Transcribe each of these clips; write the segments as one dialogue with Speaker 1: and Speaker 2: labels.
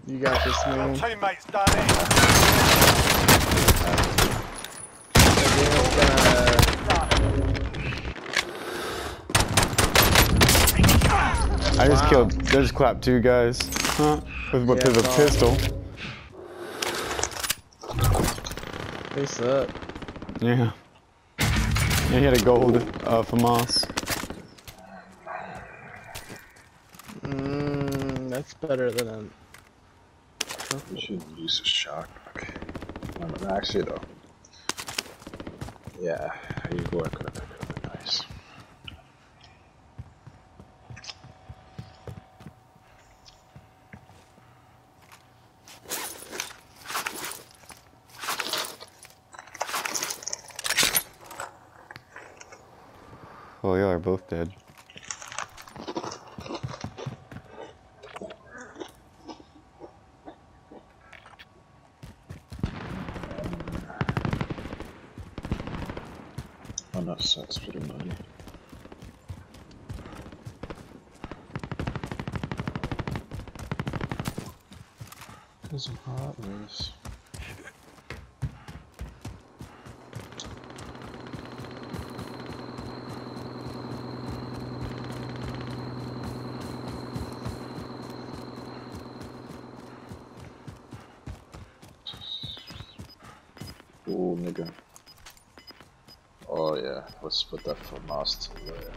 Speaker 1: You got this,
Speaker 2: Your
Speaker 1: man.
Speaker 2: teammates done it.
Speaker 3: I just killed. They just clapped 2 guys. Huh? With a pistol.
Speaker 1: Face up.
Speaker 3: Yeah. And he had a gold FAMAS.
Speaker 1: That's better than a.
Speaker 4: We should use a shock. Okay. Actually, though. Yeah, you could have been nice.
Speaker 3: Oh, y'all are both dead.
Speaker 4: Oh, that sucks for the money. Cause I'm heartless. Ooh, nigga. Oh yeah, let's put that for master work.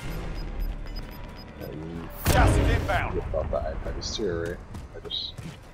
Speaker 4: Yeah, you
Speaker 2: Gas is inbound.
Speaker 4: thought that iPad is too, right? I just